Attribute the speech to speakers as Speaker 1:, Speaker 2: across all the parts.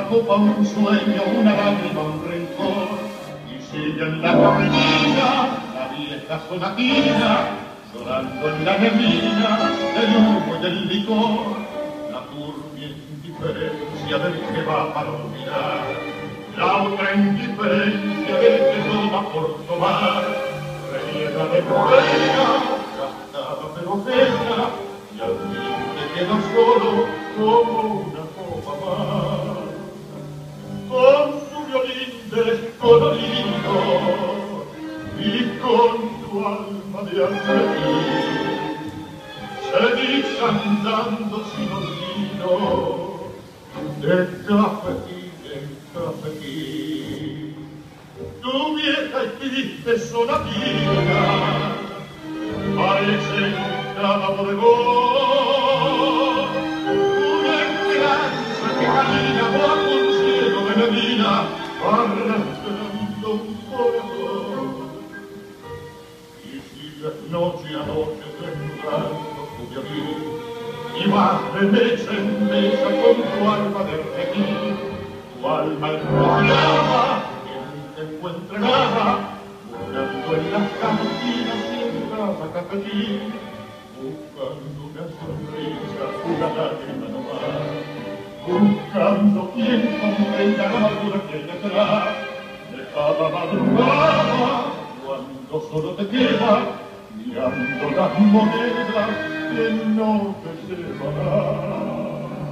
Speaker 1: copa, un sueño, una lágrima, un rencor. Y sigue en la capilla la vieja sonatina, llorando en la neblina el humo y el licor. La turbia indiferencia del que va para olvidar, la otra indiferencia del que toma por tomar. Reniega de pobreza, gastada pero fea, y al fin te queda solo como una copa más. Con su violín descolorido y con tu alma de arlequín, seguís andando sin olvido de cafetín en cafetín. Tu vieja y triste sonatina parece en cada bodegón una esperanza que camina bajo un cielo de neblina, arrastrando un corazón. Y sigues noche a noche desnudando tu violín, y vas de mesa en mesa con tu alma de requín, tu alma enrollada que nunca encuentra nada, buscando en las cantinas y en cada cafetín, buscando una sonrisa, una lágrima nomás, buscando quien comprenda la amargura que hay detrás de cada madrugada, cuando solo te queda mirando las monedas que no te llevarán.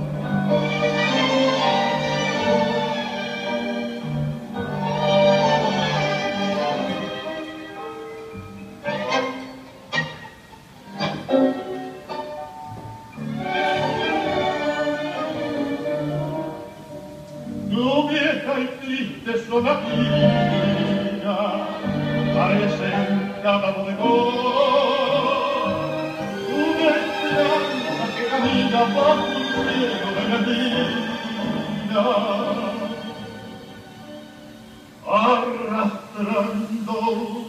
Speaker 1: Tu vieja y triste sonatina parece en cada bodegón una esperanza que camina bajo un cielo de neblina, arrastrando